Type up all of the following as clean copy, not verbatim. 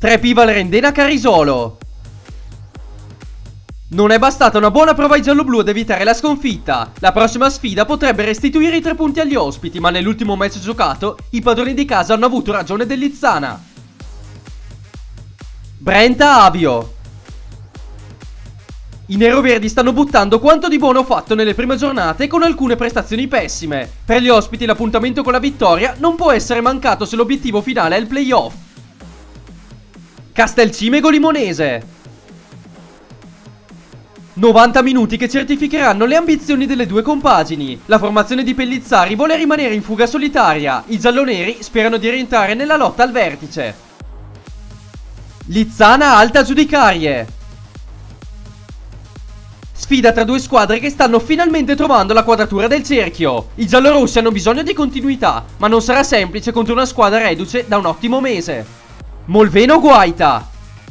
3 Piva Rendena Carisolo. Non è bastata una buona prova ai gialloblu ad evitare la sconfitta. La prossima sfida potrebbe restituire i 3 punti agli ospiti, ma nell'ultimo match giocato i padroni di casa hanno avuto ragione dell'Izzana. Brenta Avio. I neroverdi stanno buttando quanto di buono fatto nelle prime giornate con alcune prestazioni pessime. Per gli ospiti l'appuntamento con la vittoria non può essere mancato se l'obiettivo finale è il playoff. Castelcimego Limonese. 90 minuti che certificheranno le ambizioni delle due compagini. La formazione di Pellizzari vuole rimanere in fuga solitaria. I gialloneri sperano di rientrare nella lotta al vertice. Lizzana Alta Giudicarie. Sfida tra due squadre che stanno finalmente trovando la quadratura del cerchio. I giallorossi hanno bisogno di continuità, ma non sarà semplice contro una squadra reduce da un ottimo mese. Molveno Guaita.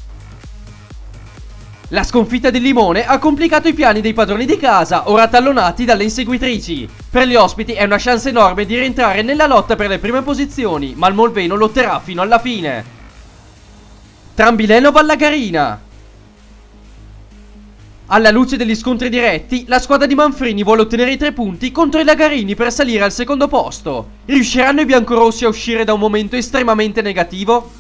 La sconfitta del Limone ha complicato i piani dei padroni di casa, ora tallonati dalle inseguitrici. Per gli ospiti è una chance enorme di rientrare nella lotta per le prime posizioni, ma il Molveno lotterà fino alla fine. Trambileno Vallagarina. Alla luce degli scontri diretti, la squadra di Manfrini vuole ottenere i 3 punti contro i Lagarini per salire al secondo posto. Riusciranno i biancorossi a uscire da un momento estremamente negativo?